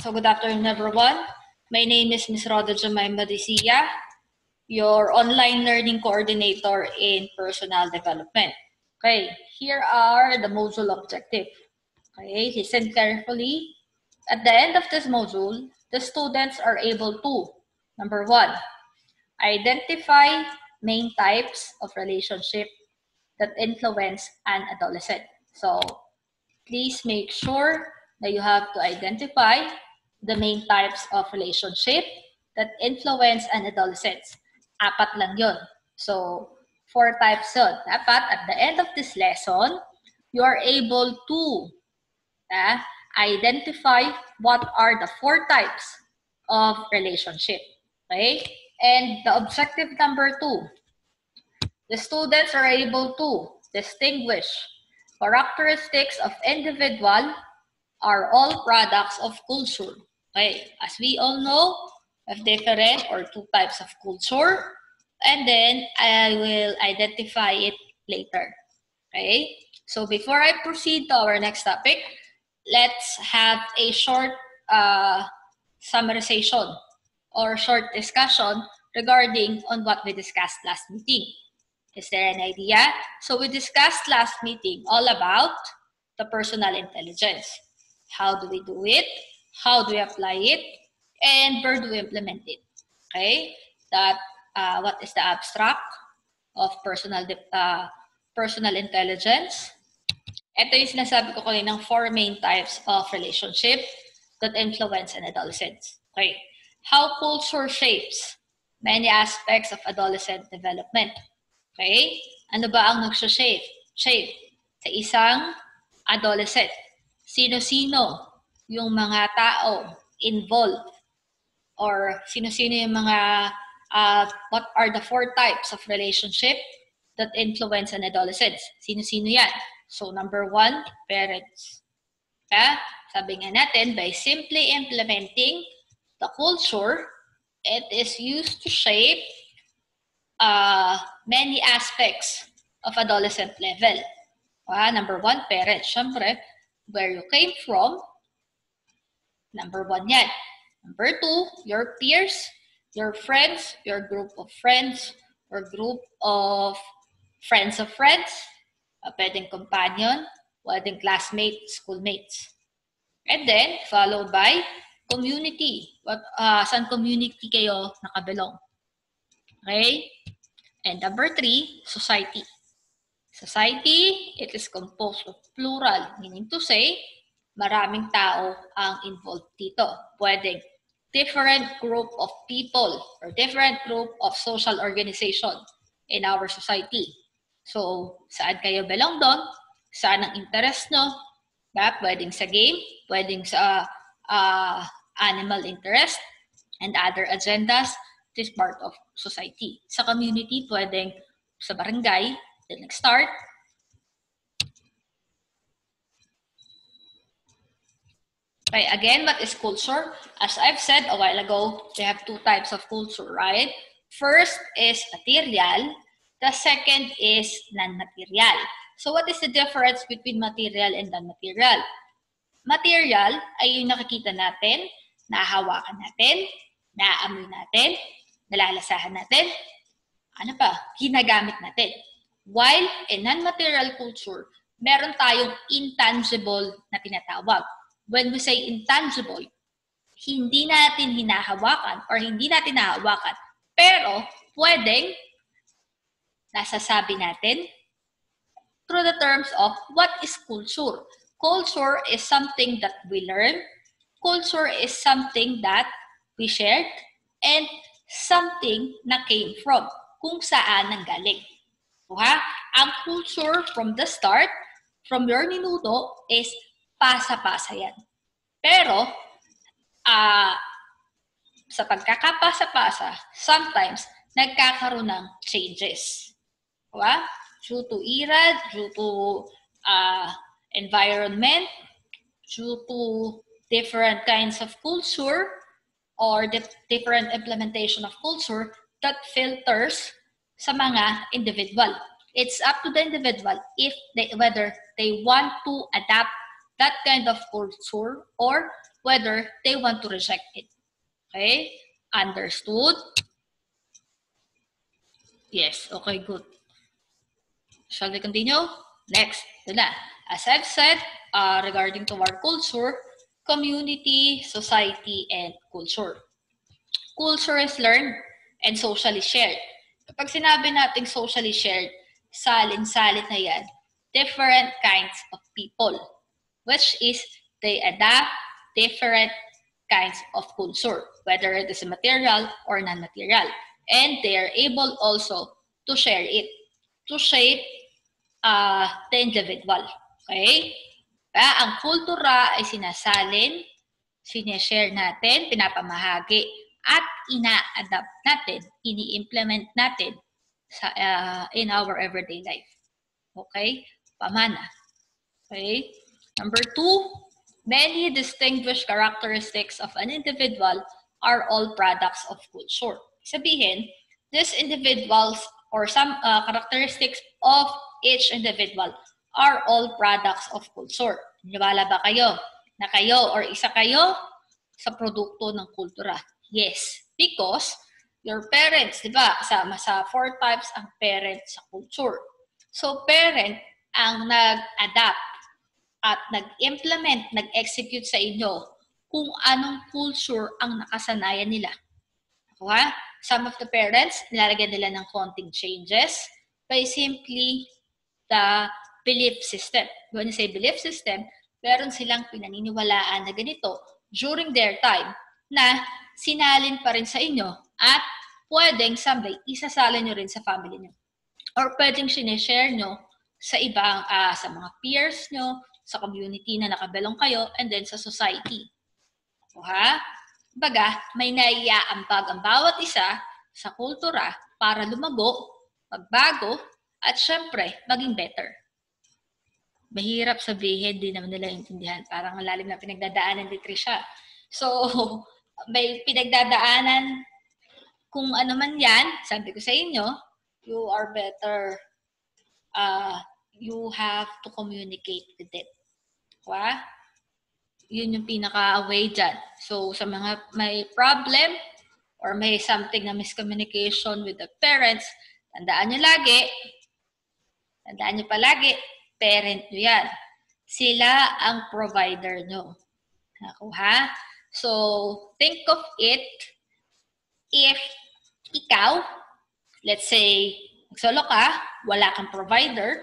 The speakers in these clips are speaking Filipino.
So good afternoon, everyone. My name is Ms. Roda Jemima Disia, your online learning coordinator in personal development. Okay, here are the module objective. Okay, listen carefully. At the end of this module, the students are able to, number one, identify main types of relationship that influence an adolescent. So please make sure that you have to identify the main types of relationship that influence an adolescent. Apat lang yun. So, 4 types yun. Dapat at the end of this lesson, you are able to identify what are the 4 types of relationship. Okay? And the objective number 2, the students are able to distinguish characteristics of individual are all products of culture. Okay, as we all know, we have different or 2 types of culture, and then I will identify it later. Okay, so before I proceed to our next topic, let's have a short summarization or short discussion regarding on what we discussed last meeting. Is there an idea? So we discussed last meeting all about the personal intelligence. How do we do it? How do we apply it? And where do we implement it? Okay? That what is the abstract of personal intelligence? Ito yung sinasabi ko kaninang 4 main types of relationship that influence an adolescent. Okay. How culture shapes many aspects of adolescent development. Okay? Ano ba ang nagsha-shape? Shape sa isang adolescent. Sino-sino yung mga tao involved? Or sino-sino yung mga, what are the 4 types of relationship that influence an adolescent? Sino-sino yan? So, number 1, parents. Sabi nga natin, by simply implementing the culture, it is used to shape many aspects of adolescent level. Number 1, parents. Siyempre, where you came from, number 1 yan. Number 2, your peers, your friends, your group of friends, or group of friends, pwedeng companion, pwedeng classmates, schoolmates. And then, followed by community. Saan community kayo nakabelong? Okay? And number 3, society. Society, it is composed of plural, meaning to say, maraming tao ang involved dito. Pwedeng different group of people or different group of social organization in our society. So, saan kayo belong doon? Saan ang interest nyo? Pwedeng sa game, pwedeng sa animal interest, and other agendas. It is part of society. Sa community, pwedeng sa barangay, then nag-start. Okay, again, what is culture? As I've said a while ago, we have 2 types of culture, right? First is material. The second is non-material. So what is the difference between material and non-material? Material ay yung nakikita natin, nahahawakan natin, naaamoy natin, nalalasahan natin, ginagamit natin. While in non-material culture, meron tayong intangible na tinatawag. When we say intangible, hindi natin hinahawakan or hindi natin nahahawakan, pero pwedeng nasasabi natin through the terms of what is culture. Culture is something that we learn. Culture is something that we shared and something na came from, kung saan nanggaling. Ang culture from the start, from your minuto, is pasa-pasa yan. Pero, sa pagkakapasa-pasa, sometimes, nagkakaroon ng changes. Due to era, due to environment, due to different kinds of culture, or the different implementation of culture that filters sa mga individual. It's up to the individual whether they want to adapt that kind of culture or whether they want to reject it. Okay? Understood? Yes. Okay, good. Shall we continue? Next. As I've said, regarding to our culture, community, society, and culture. Culture is learned and socially shared. Kapag sinabi natin socially shared, salin-salin na yan, different kinds of people, which is they adapt different kinds of culture, whether it is material or non-material. And they are able also to share it, to shape the individual. Okay? Kaya ang kultura ay sinasalin, sineshare natin, pinapamahagi, at ina-adapt natin, ini-implement natin sa, in our everyday life. Okay? Pamana. Okay? Number 2, many distinguished characteristics of an individual are all products of culture. Sabihin, these individuals or some characteristics of each individual are all products of culture. Niwala ba kayo na kayo or isa kayo sa produkto ng kultura? Yes, because your parents, di ba, kasama sa 4 types ang parents sa culture. So, parent ang nag-adapt at nag-implement, nag-execute sa inyo kung anong culture ang nakasanayan nila. Okay? Some of the parents, nilalagyan nila ng konting changes by simply the belief system. When you say belief system, meron silang pinaniniwalaan na ganito during their time na sinalin pa rin sa inyo at pwedeng someday isasalin nyo rin sa family nyo. Or pwedeng sineshare nyo sa ibang, sa mga peers nyo, sa community na nakabelong kayo, and then sa society. Okay? Baga, may naiaambag ang bawat isa sa kultura para lumago, magbago, at syempre, maging better. Mahirap sabihin, di naman nila intindihan. Parang malalim na pinagdadaanan ni Trisha. So, may pinagdadaanan kung ano man yan, sabi ko sa inyo, you are better, you have to communicate with it. Okay? Yun yung pinaka-way dyan. So, sa mga may problem or may something na miscommunication with the parents, tandaan nyo palagi, parent nyo yan. Sila ang provider nyo. Nakuha? So, think of it, if ikaw, let's say, solo ka, wala kang provider,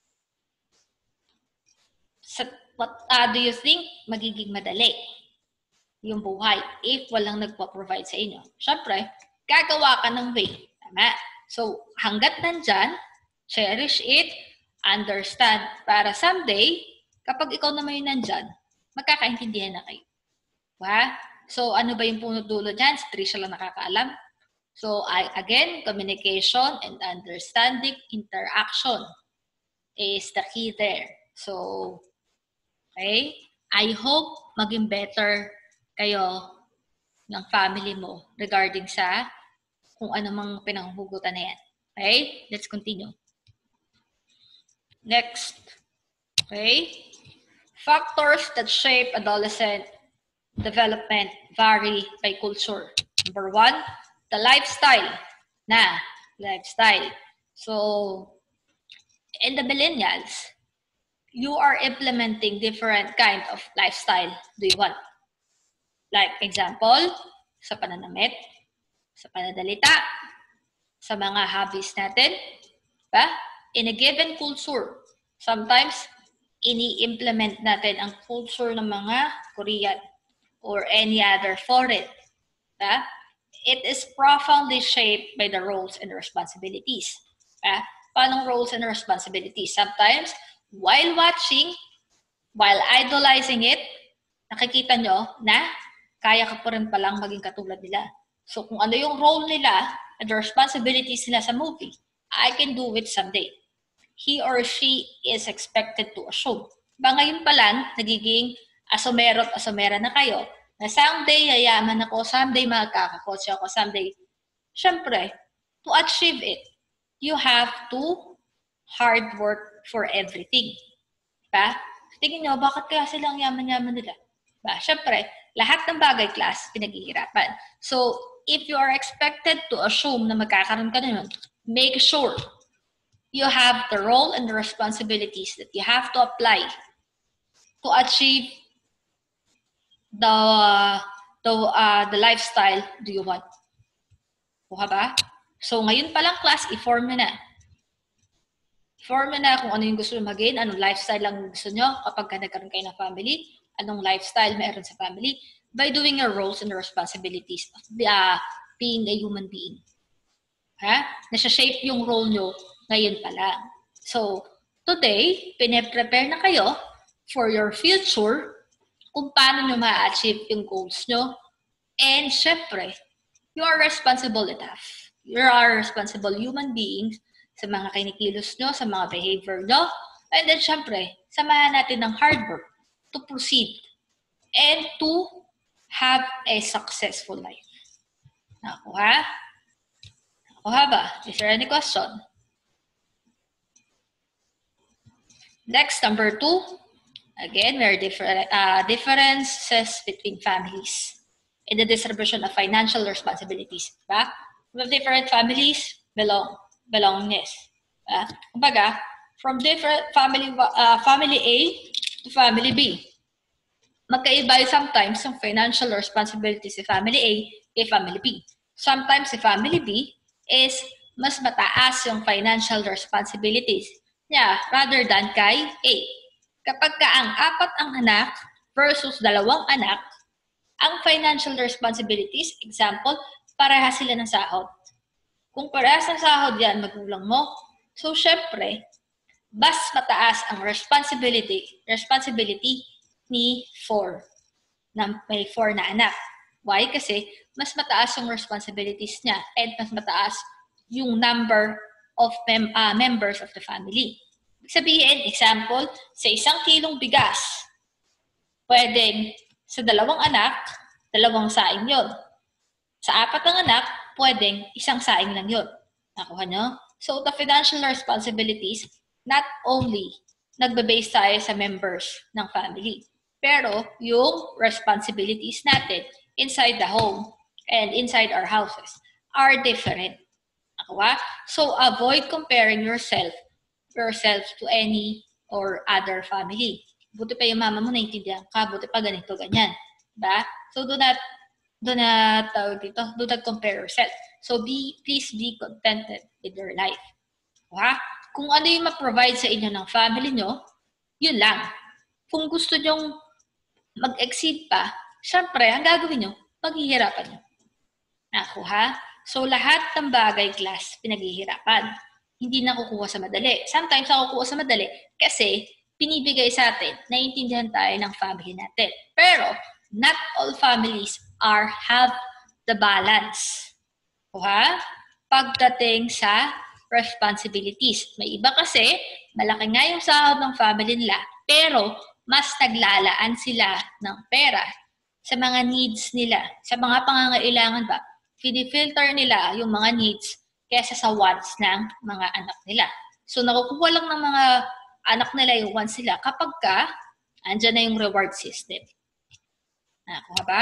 what do you think magiging madali yung buhay if walang nagpo-provide sa inyo? Siyempre, gagawa ka ng way. Tama? So, hanggat nandyan, cherish it, understand, para someday, kapag ikaw naman yung nandyan, magkakaintindihan na kayo. Diba? So, ano ba yung punot dulo dyan? Si Trisha lang nakakaalam. So, again, communication and understanding, interaction is the key there. So, okay? I hope maging better kayo ng family mo regarding sa kung ano mang pinanghugutan na yan. Okay? Let's continue. Next. Okay? Factors that shape adolescent development vary by culture. Number 1, the lifestyle. Lifestyle. So, in the millennials, you are implementing different kind of lifestyle do you want. Like example, sa pananamit, sa panadalita, sa mga hobbies natin, ba? In a given culture, sometimes ini-implement natin ang culture ng mga Korean or any other foreign. Ba? It is profoundly shaped by the roles and responsibilities. Ba? Paano roles and responsibilities? Sometimes, while watching, while idolizing it, nakikita nyo na kaya ka pa rin palang maging katulad nila. So kung ano yung role nila and the responsibilities nila sa movie, I can do it someday. He or she is expected to assume. Ba ngayon pa lang, nagiging asomero at asomera na kayo, na someday yayaman ako, someday magkakakotse ako, someday. Siyempre, to achieve it, you have to hard work for everything. Diba? Tingin nyo, bakit kaya silang yaman-yaman nila? Syempre, lahat ng bagay, class, pinaghihirapan. So, if you are expected to assume na magkakaroon ka na yun, make sure you have the role and the responsibilities that you have to apply to achieve the lifestyle do you want. Kuha ba? So, ngayon pa lang, class, i-form nyo na. I-form nyo na kung ano yung gusto nyo mag-gain, anong lifestyle lang gusto nyo kapag nagkaroon kayo ng family, anong lifestyle meron sa family, by doing your roles and the responsibilities of being a human being. Nasa-shape yung role nyo ngayon pa lang. So, today, pine-prepare na kayo for your future kung paano nyo ma-achieve yung goals nyo. And, syempre, you are responsible enough. You are responsible human beings sa mga kinikilos nyo, sa mga behavior nyo. And then, syempre, samahan natin ng hard work to proceed and to have a successful life. Nakuha? Nakuha ba? Is there any question? Next, number 2. Again, there are differences between families in the distribution of financial responsibilities. Diba? We have different families, belongingness. Kumbaga, from different family A to family B. Magkaiba sometimes yung financial responsibilities sa family A kay family B. Sometimes sa family B is mas mataas yung financial responsibilities niya rather than kay A. Kapag ka ang 4 ang anak versus 2 anak, ang financial responsibilities, example, parehas sila ng sahod. Kung parehas ng sahod yan, magulang mo, so syempre, mas mataas ang responsibility ni 4, na may 4 na anak. Why? Kasi mas mataas yung responsibilities niya and mas mataas yung number of members of the family. Sabihin, example, sa 1 kilong bigas, pwedeng sa 2 anak, 2 saing yun. Sa 4 ang anak, pwedeng 1 saing lang yun. Nakuha nyo? So, the financial responsibilities, not only nagbe-base tayo sa members ng family, pero yung responsibilities natin inside the home and inside our houses are different. Nakuha? So, avoid comparing yourself to any or other family. Buti pa yung mama mo naintindihan ka, buti pa ganito, ganyan. Diba? So, do not compare yourself. So, please be contented with your life. Diba? Kung ano yung ma-provide sa inyo ng family nyo, yun lang. Kung gusto nyong mag-exceed pa, syempre, ang gagawin nyo, paghihirapan nyo. Nakuha? So, lahat ng bagay, class, pinaghihirapan. Hindi nakukuha sa madali. Sometimes nakukuha sa madali kasi pinibigay sa atin, naiintindihan tayo ng family natin. Pero, not all families have the balance. Kuha? Pagdating sa responsibilities. May iba kasi, malaki nga yung sahod ng family nila, pero mas naglalaan sila ng pera sa mga needs nila, sa mga pangangailangan ba. Pinifilter nila yung mga needs kesa sa wants ng mga anak nila. So, nakukuha lang ng mga anak nila yung wants nila kapag ka, andyan na yung reward system. Nakuha ba?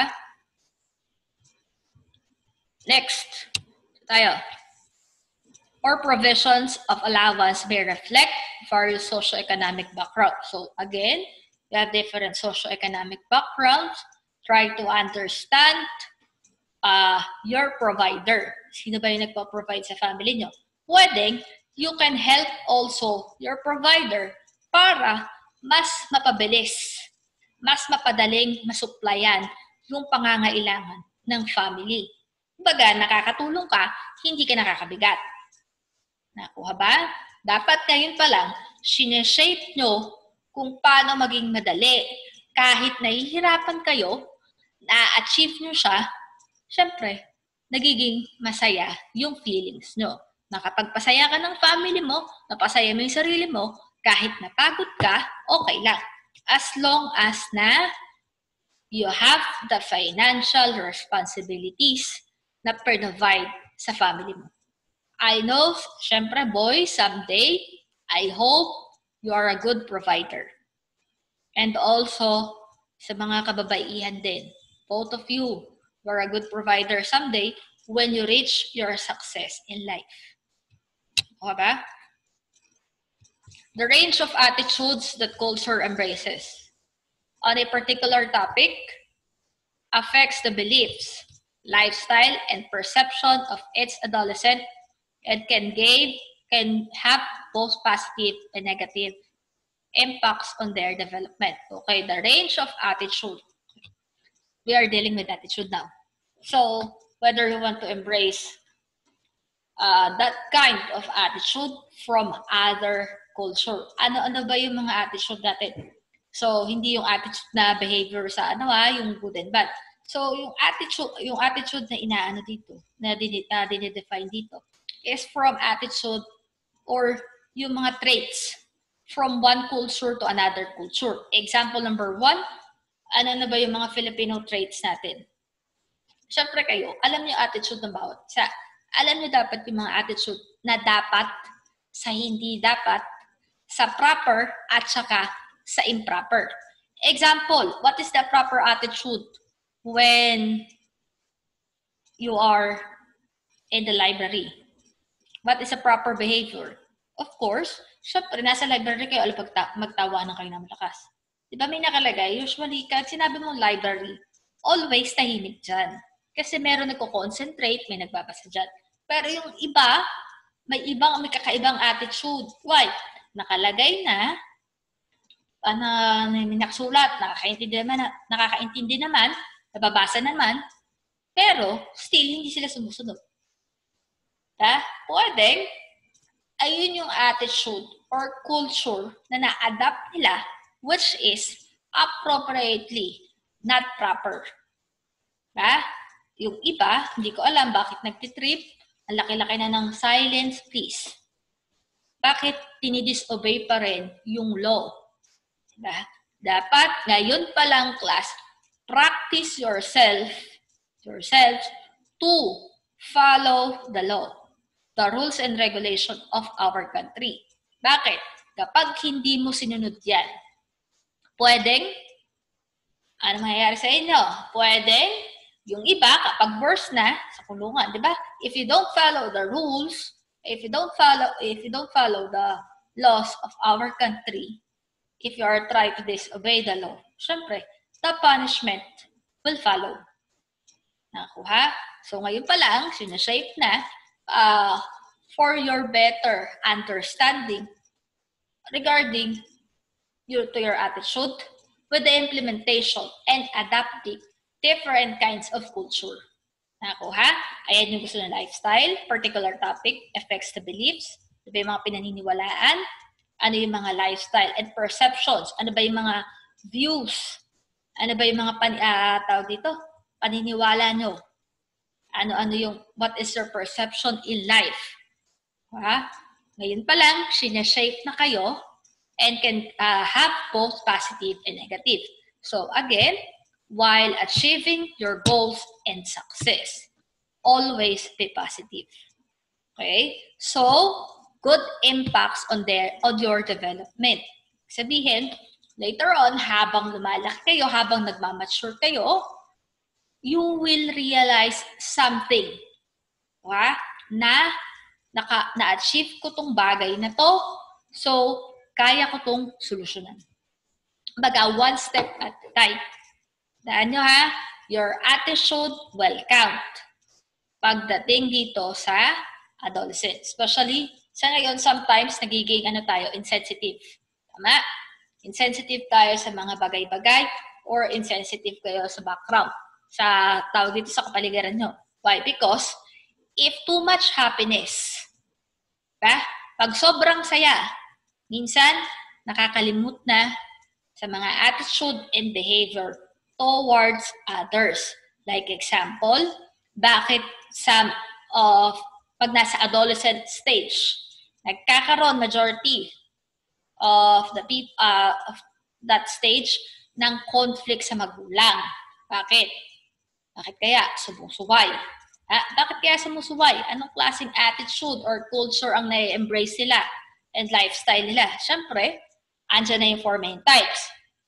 Next, tayo. Or provisions of allowance may reflect various socioeconomic background. So, again, we have different socioeconomic backgrounds. Try to understand your provider. Sino ba yung nagpo-provide sa family nyo? Pwedeng, you can help also your provider para mas mapabilis, mas mapadaling masupplyan yung pangangailangan ng family. Kumbaga, nakakatulong ka, hindi ka nakakabigat. Nakuha ba? Dapat ngayon pa lang, sineshape nyo kung paano maging madali. Kahit nahihirapan kayo, na-achieve nyo siya, syempre, nagiging masaya yung feelings nyo. Nakapagpasaya ka ng family mo, napasaya mo yung sarili mo, kahit napagod ka, okay lang. As long as na you have the financial responsibilities na provide sa family mo. I know, syempre, boys, someday, I hope you are a good provider. And also, sa mga kababaihan din. Both of you were a good provider someday when you reach your success in life. Okay ba? The range of attitudes that culture embraces on a particular topic affects the beliefs, lifestyle, and perception of its adolescent and can have both positive and negative impacts on their development. Okay, the range of attitude. We are dealing with attitude now. So, whether you want to embrace that kind of attitude from other culture. Ano-ano ba yung mga attitude natin? So, hindi yung attitude na behavior sa yung good and bad. So, yung attitude na inaano dito, na dinidefine dito, is from attitude or yung mga traits from one culture to another culture. Example number 1, ano na ba yung mga Filipino traits natin? Siyempre kayo, alam niyo attitude ng bawat isa. Alam niyo dapat yung mga attitude na dapat, sa hindi dapat, sa proper, at saka sa improper. Example, what is the proper attitude when you are in the library? What is a proper behavior? Of course, syempre, nasa library kayo, magtawanan kayo ng malakas. Diba may nakalagay? Usually, kahit sinabi mong library, always tahimik dyan. Kasi meron nagko-concentrate, may nagbabasa dyan. Pero yung iba, may kakaibang attitude. Why? Nakalagay na, may nakasulat, nakakaintindi naman, nababasa naman, pero still, hindi sila sumusunod. Pwedeng, ayun yung attitude or culture na na-adapt nila, which is appropriately not proper. Yung iba, hindi ko alam bakit nagtitrip, ang laki-laki na ng silence, please. Bakit tinidisobey pa rin yung law? Diba? Dapat, ngayon pa lang class, practice yourself to follow the law, the rules and regulation of our country. Bakit? Kapag hindi mo sinunod yan, pwedeng, ano mangyayari sa inyo? Pwedeng, yung iba, kapag burst na, sa kulungan, di ba? If you don't follow the rules, if you don't follow the laws of our country, if you are trying to disobey the law, syempre, the punishment will follow. Nakuha? So, ngayon pa lang, sinashape na for your better understanding regarding to your attitude with the implementation and adapting different kinds of culture. Nakuha? Ayan yung gusto ng lifestyle, particular topic, affects the beliefs, ano ba yung mga pinaniniwalaan, ano yung mga lifestyle and perceptions, ano ba yung mga views, ano ba yung mga tawag dito, paniniwala nyo, ano yung, what is your perception in life. Ngayon pa lang, sinashape na kayo and can have both positive and negative. So again, while achieving your goals and success, always be positive. Okay? So, good impacts on your development. Sabihin, later on, habang lumalaki kayo, habang nagmamature kayo, you will realize something. Na-achieve ko tong bagay na to, so, kaya ko tong solusyonan. Baga, one step at a time. Daan nyo your attitude will count pagdating dito sa adolescent. Especially, sa ngayon, sometimes nagiging insensitive. Tama? Insensitive tayo sa mga bagay-bagay or insensitive kayo sa background. Sa tawag dito sa kapaligiran nyo. Why? Because if too much happiness, pag sobrang saya, minsan nakakalimot na sa mga attitude and behavior towards others. Like example, bakit pag nasa adolescent stage, nagkakaroon majority of the people of that stage ng conflict sa magulang. Bakit? Bakit kaya? Sumusuway. Bakit kaya sumusuway? Anong klaseng attitude or culture ang na-embrace nila and lifestyle nila? Siyempre, andyan na yung 4 main types.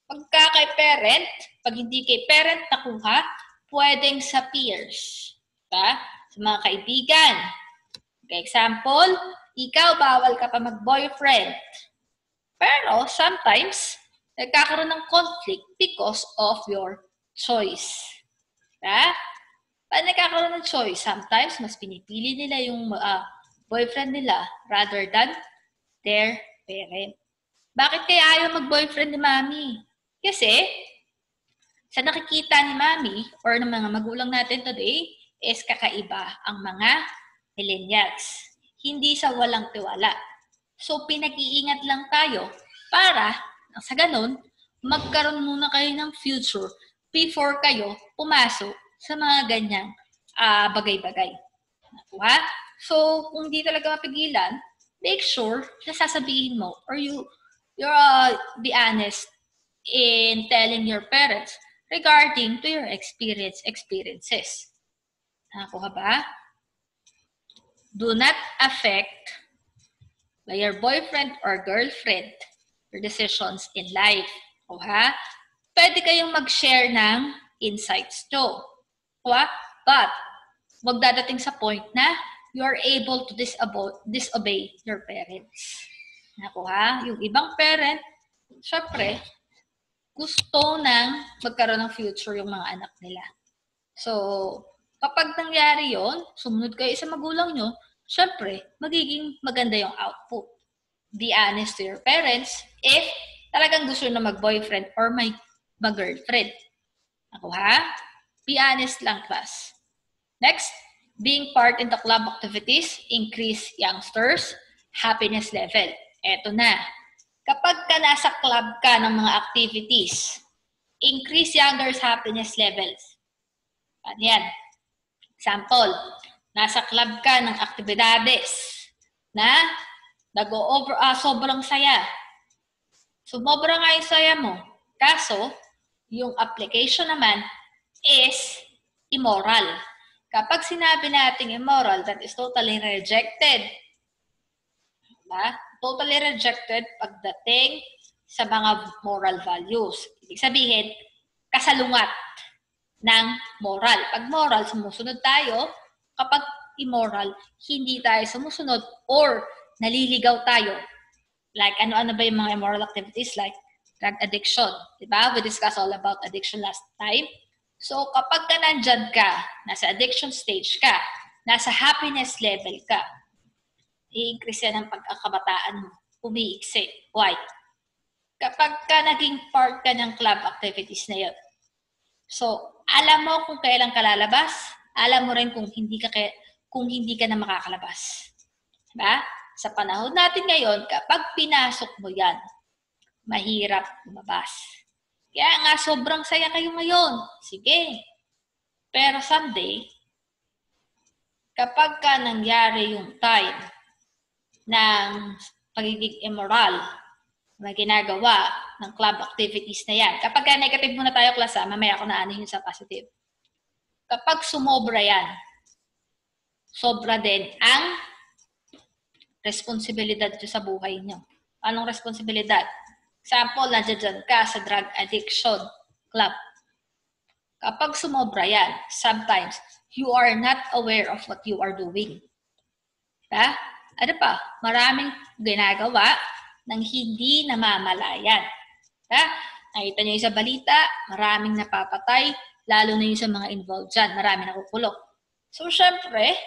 Pagka kay parent, pag hindi kay parent nakuha, pwedeng sa peers. Diba? Sa mga kaibigan. Okay, example, ikaw bawal ka pa mag-boyfriend. Pero sometimes, nagkakaroon ng conflict because of your choice. Diba? Pag nagkakaroon ng choice, sometimes mas pinipili nila yung boyfriend nila rather than their parent. Bakit kaya ayaw mag-boyfriend ni mami? Kasi, sa nakikita ni mami or ng mga magulang natin today, is kakaiba ang mga millennials. Hindi sa walang tiwala. So, pinag-iingat lang tayo para, sa ganun, magkaroon muna kayo ng future before kayo pumasok sa mga ganyang bagay-bagay. Nakuha? So, kung di talaga mapigilan, make sure na sasabihin mo or you be honest in telling your parents regarding to your experiences. Nakuha ba? Do not affect by your boyfriend or girlfriend your decisions in life. Nakuha? Pwede kayong mag-share ng insights nyo. Nakuha? But, magdadating sa point na you are able to disobey your parents. Nakuha? Yung ibang parent, syempre, gusto nang magkaroon ng future yung mga anak nila. So, kapag nangyari yon, sumunod kayo sa magulang nyo, syempre, magiging maganda yung output. Be honest to your parents if talagang gusto na mag-boyfriend or mag-girlfriend. Nakuha? Be honest lang, class. Next, being part in the club activities increase youngsters' happiness level. Eto na. Kapag ka nasa club ka ng mga activities, increase youngsters' happiness levels. Ano yan? Example, nasa club ka ng aktibidades na nag-over, sobrang saya. Sumobra nga yung saya mo. Kaso, yung application naman is immoral. Kapag sinabi natin immoral, that is totally rejected. Diba? Totally rejected pagdating sa mga moral values. Ibig sabihin, kasalungat ng moral. Pag moral, sumusunod tayo. Kapag immoral, hindi tayo sumusunod or naliligaw tayo. Like, ano-ano ba yung mga immoral activities like drug addiction? Diba? We discussed all about addiction last time. So, kapag ka nandyan ka, nasa addiction stage ka, nasa happiness level ka, i-increase yan ang pagkakabataan mo. Umiiksi. Why? Kapag ka naging part ka ng club activities na yun. So, alam mo kung kailan ka lalabas, alam mo rin kung hindi ka na makakalabas. Diba? Sa panahon natin ngayon, kapag pinasok mo yan, mahirap lumabas. Kaya nga, sobrang saya kayo ngayon. Sige. Pero someday, kapag ka nangyari yung time ng pagiging immoral na ginagawa ng club activities na yan. Kapag ka negative muna tayo, class, mamaya ako na yun sa positive. Kapag sumobra yan, sobra din ang responsibilidad nyo sa buhay nyo. Anong responsibilidad? Example, nandiyan ka sa drug addiction club. Kapag sumobra yan, sometimes, you are not aware of what you are doing. Diba? Ano pa? Maraming ginagawa ng hindi namamalayan. Diba? Nakita nyo yung sa balita, maraming napapatay, lalo na yung sa mga involved dyan. Maraming nakukulong. So, syempre,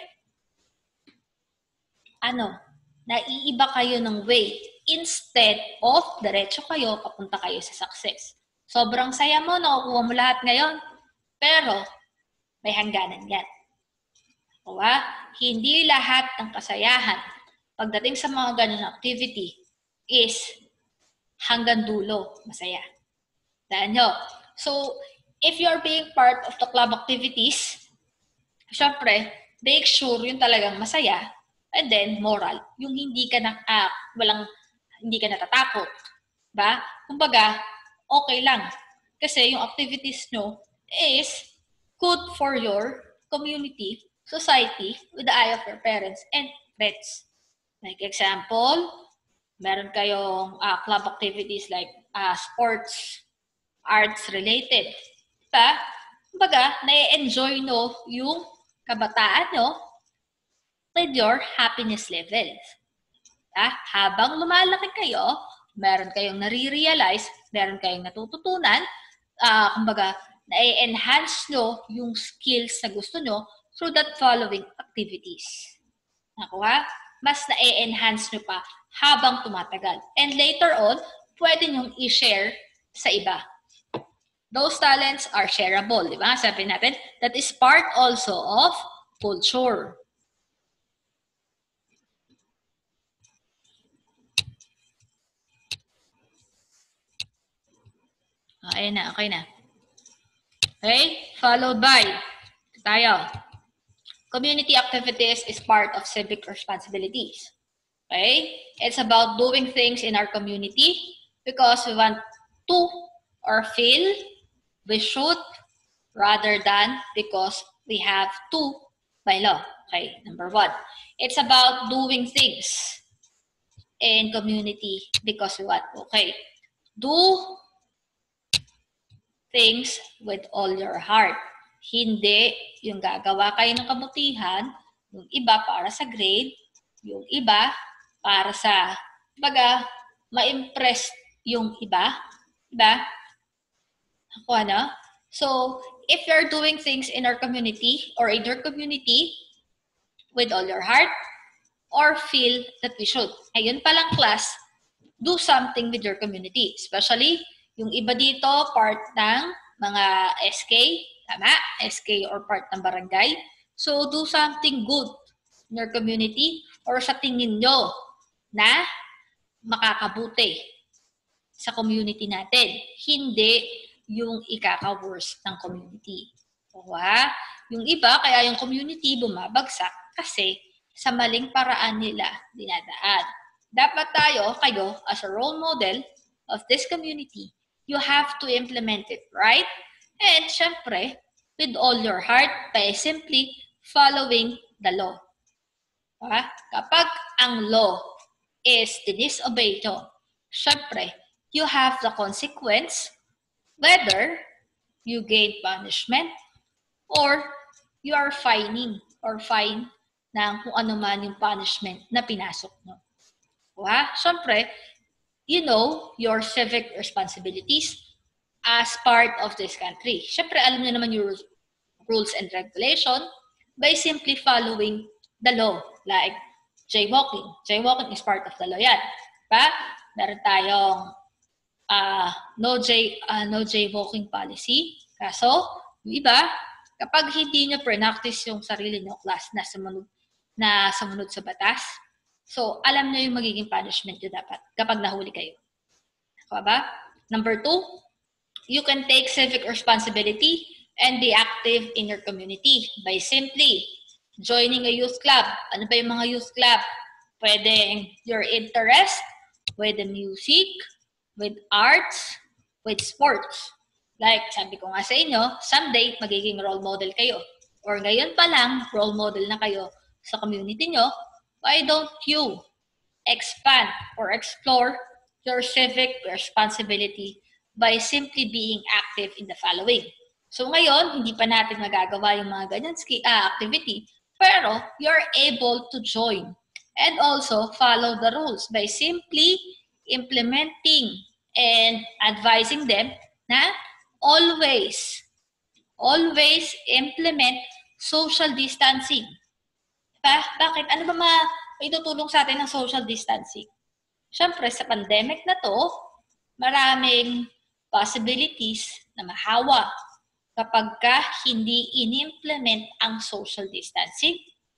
naiiba kayo ng way instead of diretso kayo, papunta kayo sa success. Sobrang saya mo, nakukuha mo lahat ngayon, pero may hangganan yan. Diba? Hindi lahat ng kasayahan pagdating sa mga ganun activity is hanggang dulo masaya. Dahil nyo. So, if you're being part of the club activities, syempre, make sure yung talagang masaya. And then, moral. Yung hindi ka hindi ka natatakot. Ba? Kumbaga, okay lang. Kasi yung activities nyo is good for your community, society, with the eye of your parents and friends. Like example, meron kayong club activities like sports, arts-related. Diba? Kumbaga, na-enjoy no yung kabataan nyo with your happiness levels. Habang lumalaki kayo, meron kayong nare-realize, meron kayong natututunan, kumbaga, na-enhance nyo yung skills na gusto nyo through that following activities. Nakuha? Mas na-enhance nyo pa habang tumatagal. And later on, pwede nyong i-share sa iba. Those talents are shareable, di ba? Sabi natin, that is part also of culture. Okay na, okay na. Okay? Followed by, tayo. Community activities is part of civic responsibilities. Okay? It's about doing things in our community because we want to or feel we should rather than because we have to by law. Okay, number 1. It's about doing things in community because we want. Okay, do things with all your heart. Hindi yung gagawa kayo ng kabutihan, yung iba para sa grade, yung iba para sa, baga, ma-impress yung iba. Diba? Ako, ano? So, if you're doing things in our community or in your community with all your heart or feel that we should, ayun palang class, do something with your community. Especially, yung iba dito, part ng mga SK, tama? SK or part ng barangay. So, do something good in your community or sa tingin nyo na makakabuti sa community natin. Hindi yung ikaka-worst ng community. Diba? Yung iba, kaya yung community bumabagsak kasi sa maling paraan nila dinadaan. Dapat kayo, as a role model of this community, you have to implement it, right? And syempre, with all your heart, by simply following the law. Diba? Kapag ang law is disobeyed nyo, syempre, you have the consequence whether you gain punishment or you are fining or fine ng kung ano man yung punishment na pinasok nyo. Diba? Syempre, you know your civic responsibilities as part of this country. Syempre, alam nyo naman yung rules and regulation by simply following the law. Like jaywalking. Jaywalking is part of the law yan. Diba? Meron tayong no jaywalking policy. Kaso, yung iba, kapag hindi nyo practice yung sarili nyo class na sumunod sa batas, so alam nyo yung magiging punishment nyo dapat kapag nahuli kayo. Diba ba? Number 2, you can take civic responsibility and be active in your community by simply joining a youth club. Ano ba yung mga youth club? Pwede your interest with the music, with arts, with sports. Like, sabi ko nga sa inyo, someday, magiging role model kayo. Or ngayon pa lang, role model na kayo sa community nyo. Why don't you expand or explore your civic responsibility by simply being active in the following? So ngayon, hindi pa natin magagawa yung mga ganyan activity, pero you're able to join and also follow the rules by simply implementing and advising them na always implement social distancing. Diba? Bakit? Ano ba maitutulong sa atin ng social distancing? Siyempre, sa pandemic na to, maraming possibilities na mahawa kapag hindi in-implement ang social distancing.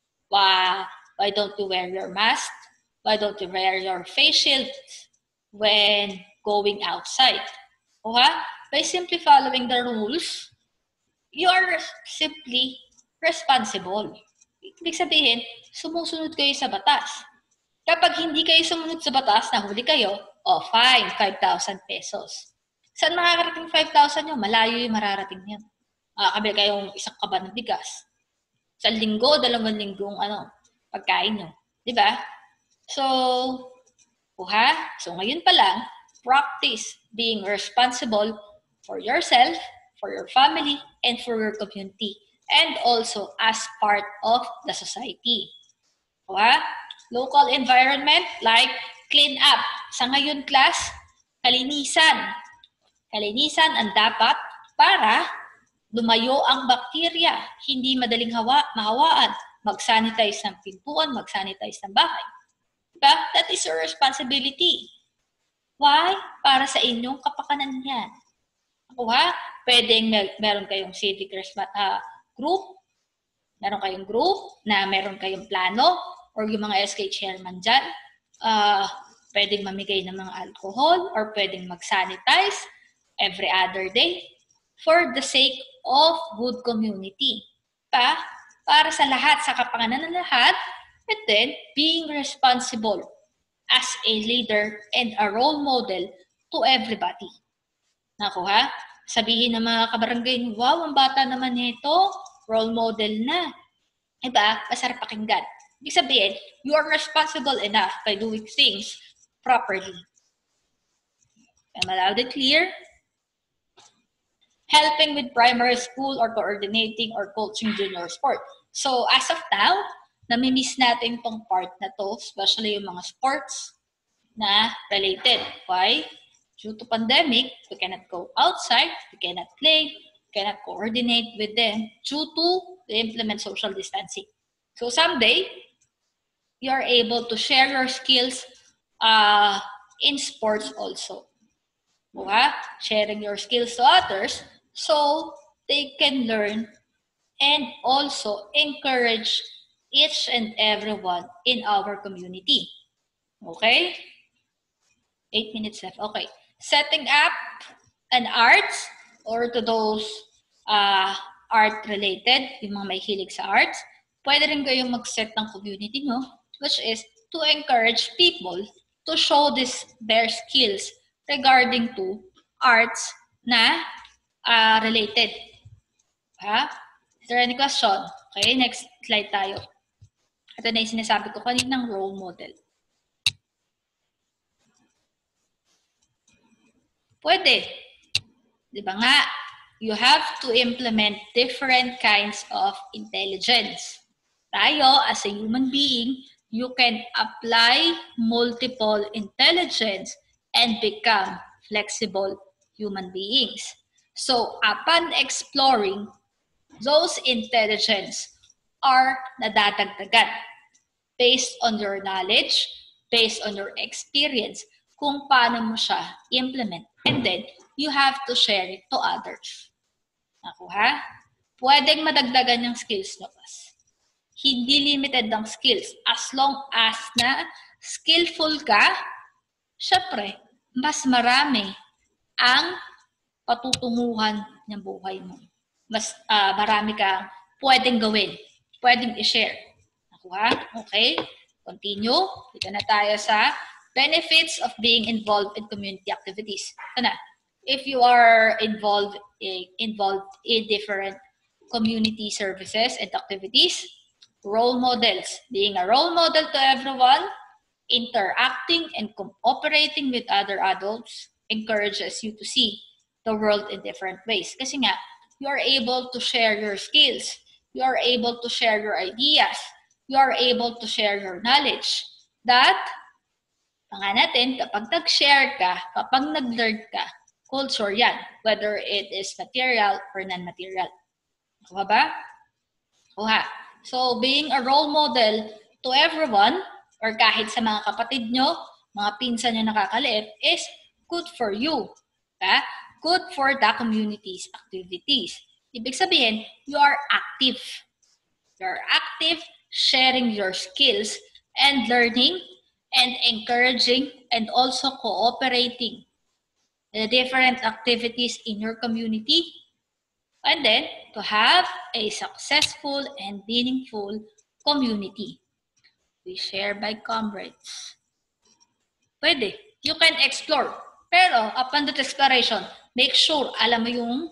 Why don't you wear your mask? Why don't you wear your face shield when going outside? Okay? By simply following the rules, you are simply responsible. Ibig sabihin, sumusunod kayo sa batas. Kapag hindi kayo sumunod sa batas, nahuli kayo, fine, 5,000 pesos. Saan makakarating 5,000 nyo? Malayo yung mararating nyo. Kabila kayong isang kaban ng bigas. Sa linggo, 2 linggong pagkain nyo. Diba? So ngayon pa lang, practice being responsible for yourself, for your family, and for your community, and also as part of the society. Diba? Local environment like clean up. Sa ngayon class, kalinisan. Kalinisan ang dapat para lumayo ang bakterya, hindi madaling mahawaan. Mag-sanitize ng pintuan, mag-sanitize ng bahay. Diba? That is your responsibility. Why? Para sa inyong kapakanan yan. Kuha, pwedeng meron kayong civic group, meron kayong group na meron kayong plano, or yung mga SK chairman dyan, pwedeng mamigay ng mga alcohol, or pwedeng mag-sanitize every other day for the sake of good community. Para sa lahat, sa kapakanan ng lahat, and then being responsible as a leader and a role model to everybody. Nakuha? Sabihin ng mga kabarangay, wow, ang bata naman nito, role model na. Diba? Masarap pakinggan. Ibig sabihin, you are responsible enough by doing things properly. Am I loud and clear? Helping with primary school or coordinating or coaching junior sport. So, as of now, namimiss natin tong part na to, especially yung mga sports na related. Why? Due to pandemic, we cannot go outside, we cannot play, we cannot coordinate with them due to implement social distancing. So someday, you are able to share your skills in sports also. Diba? Sharing your skills to others so they can learn and also encourage each and everyone in our community. Okay? 8 minutes left. Okay. Setting up an arts or to those art-related, yung mga may hilig sa arts, pwede rin kayong mag-set ng community nyo, which is to encourage people to show their skills regarding to arts na related. Is there any question? Okay, next slide tayo. Ito na yung sinasabi ko kaninang role model. Pwede. Di ba nga? You have to implement different kinds of intelligence. Tayo, as a human being, you can apply multiple intelligence and become flexible human beings. So, upon exploring, those intelligence are nadadagdagan based on your knowledge, based on your experience, kung paano mo siya implement. And then, you have to share it to others. Nakuha? Pwedeng madagdagan yung skills nyo. Hindi limited ang skills. As long as na skillful ka, syempre, mas marami ang patutunguhan ng buhay mo. Mas marami kang pwedeng gawin. Pwedeng i-share. Nakuha? Okay? Continue. Dito na tayo sa benefits of being involved in community activities. Ito na. If you are involved in different community services and activities, role models. Being a role model to everyone, interacting and cooperating with other adults encourages you to see the world in different ways. Kasi nga, you are able to share your skills. You are able to share your ideas. You are able to share your knowledge. That natin, kapag nag-share ka, kapag nag-learn ka, culture yan, whether it is material or non-material. Kuha ba? Kuha. So, being a role model to everyone, or kahit sa mga kapatid nyo, mga pinsan nyo nakakaliit, is good for you. Okay? Good for the community's activities. Ibig sabihin, you are active. You are active, sharing your skills, and learning, and encouraging, and also cooperating the different activities in your community, and then to have a successful and meaningful community. We share by comrades. Pwede. You can explore. Pero upon that exploration, make sure alam mo yung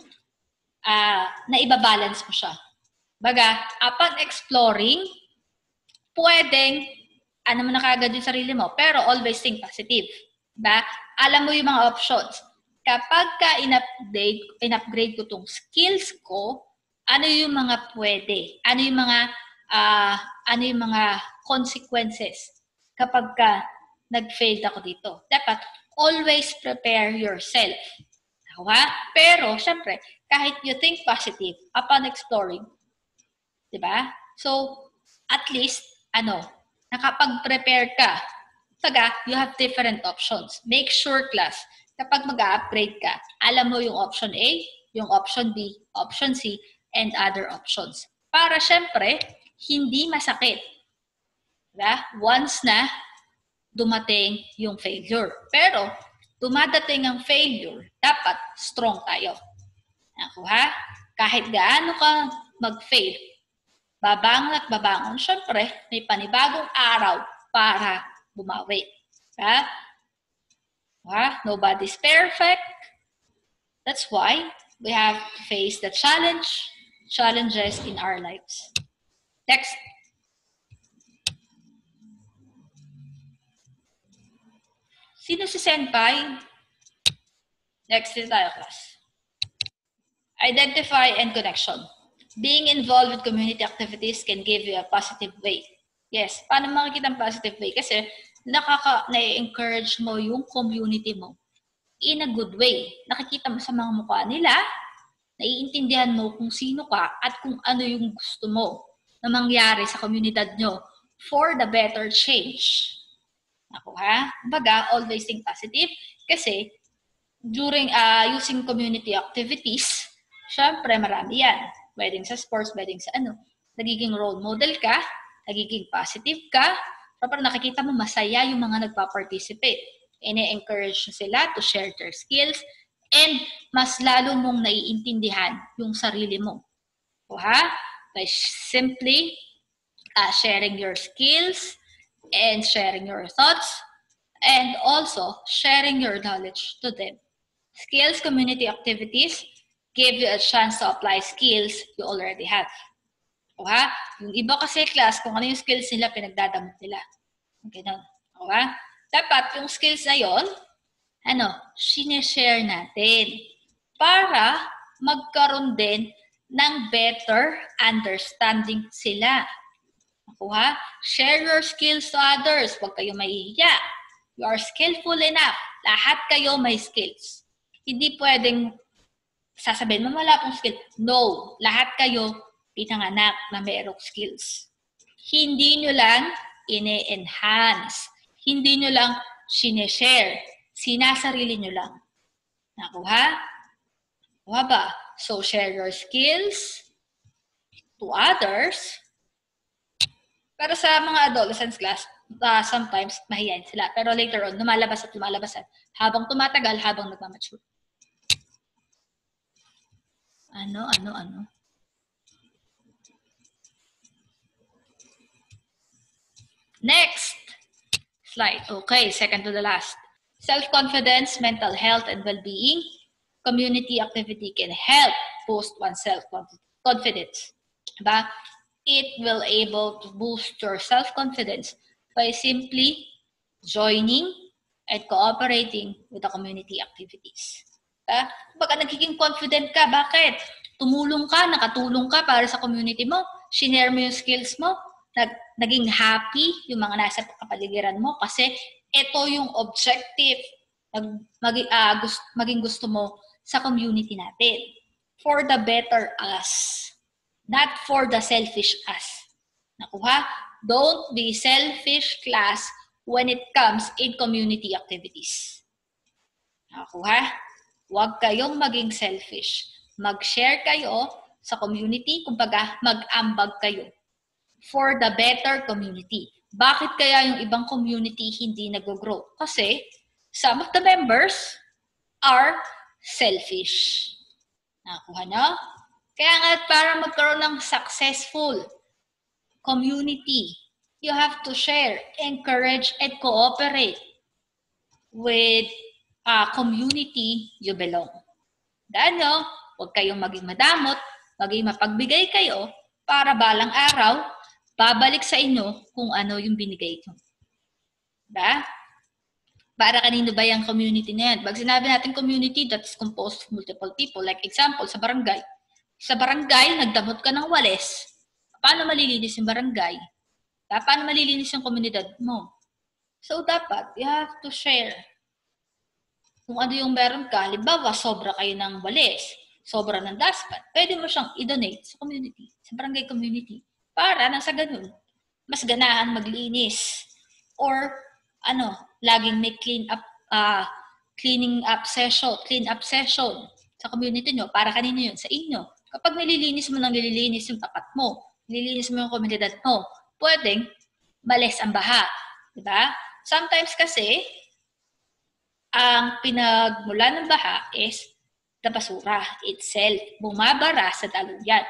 na ibabalance mo siya. Baga, upon exploring, pwedeng ano mo na kagad yung sarili mo, pero always think positive. Diba? Alam mo yung mga options. kapag ka in-upgrade ko tong skills ko, ano yung mga pwede? Ano yung mga consequences kapag ka nag-failed ako dito? Dapat always prepare yourself. Pero, syempre, kahit you think positive upon exploring, diba? So, at least, nakapag-prepare ka. You have different options. Make sure, class, kapag mag-upgrade ka, alam mo yung option A, yung option B, option C, and other options. Para, syempre, hindi masakit. Diba? Once na dumating yung failure. Pero, dumadating ang failure, dapat strong tayo. Kahit gaano ka mag-fail, babangon at babangon, syempre, may panibagong araw para bumawi. Nobody's perfect. That's why we have to face the challenges in our lives. Next. Sino si Senpai? Next is tayo, class. Identify and connection. Being involved with community activities can give you a positive way. Yes, paano makikita ang positive way? Kasi na-encourage mo yung community mo in a good way. Nakikita mo sa mga mukha nila, naiintindihan mo kung sino ka at kung ano yung gusto mo na mangyari sa komunidad nyo for the better change. Kumbaga, always think positive kasi during using community activities, syempre marami yan. Pwedeng sa sports, pwedeng sa nagiging role model ka, nagiging positive ka, pero nakikita mo masaya yung mga nagpa-participate. Ine-encourage sila to share their skills and mas lalo mong naiintindihan yung sarili mo. By simply sharing your skills and sharing your thoughts and also sharing your knowledge to them. Skills community activities give you a chance to apply skills you already have. Yung iba kasi class, kung ano yung skills nila, pinagdadamot nila. Ganun. Dapat yung skills na yon, sinishare natin para magkaroon din ng better understanding sila. Share your skills to others. Huwag kayo mahihiya. You are skillful enough. Lahat kayo may skills. Hindi pwedeng sasabihin mo wala pong skill. No. Lahat kayo pinanganak na mayroong skills. Hindi nyo lang ine-enhance. Hindi nyo lang sineshare. Sinasarili nyo lang. Ba? So, share your skills to others. Pero sa mga adolescents class, sometimes mahihayin sila. Pero later on, lumalabas at lumalabasan. Habang tumatagal, habang nagmamature. Ano? Next slide. Okay, second to the last. Self-confidence, mental health, and well-being. Community activity can help boost one's self-confidence. It will able to boost your self-confidence by simply joining and cooperating with the community activities. Baka nagiging confident ka, bakit? Tumulong ka, nakatulong ka para sa community mo, shinare mo yung skills mo, naging happy yung mga nasa kapaligiran mo kasi ito yung objective maging gusto mo sa community natin. For the better us. Not for the selfish us. Don't be selfish, class, when it comes in community activities. Huwag kayong maging selfish. Mag-share kayo sa community, kumbaga mag-ambag kayo for the better community. Bakit kaya yung ibang community hindi nag-grow? Kasi some of the members are selfish. Kaya nga para magkaroon ng successful community, you have to share, encourage, and cooperate with community you belong. Huwag kayong maging madamot, maging mapagbigay kayo para balang araw, babalik sa inyo kung ano yung binigay nyo. Para kanino ba yung community na yan? Pag sinabi natin community, that's composed of multiple people. Like example, sa barangay. Sa barangay, nagdamot ka ng walis. Paano malilinis yung barangay? Paano malilinis yung komunidad mo? So, dapat, you have to share. Kung ano yung meron ka, halimbawa, sobra kayo ng walis, sobra ng dustpan, pwede mo siyang i-donate sa community, sa barangay community. Para nang sa ganun, mas ganahan maglinis. Or, laging may clean up session sa community nyo. Para kanino yun? Sa inyo. Kapag nililinis mo yung tapat mo, nililinis mo yung komunidad mo, pwedeng malis ang baha. Diba? Sometimes kasi, ang pinagmula ng baha is the basura itself. Bumabara sa daluyan.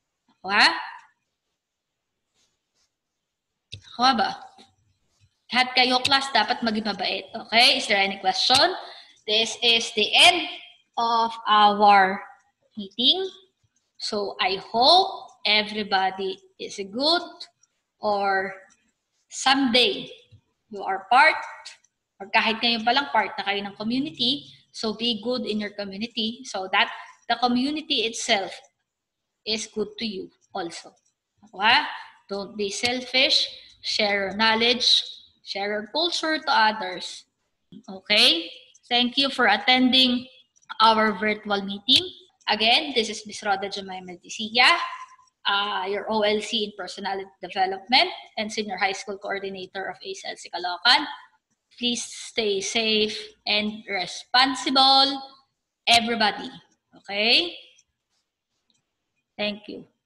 Ako ba? Lahat kayo class dapat maging mabait. Okay? Is there any question? This is the end of our meeting. So I hope everybody is good, or someday you are part, or kahit ngayon pa lang part na kayo ng community. So be good in your community so that the community itself is good to you also. Okay? Don't be selfish. Share your knowledge. Share your culture to others. Okay? Thank you for attending our virtual meeting. Again, this is Ms. Roda Jemima Disia, your OLC in Personality Development and Senior High School Coordinator of ACLC Caloocan. Please stay safe and responsible, everybody. Okay? Thank you.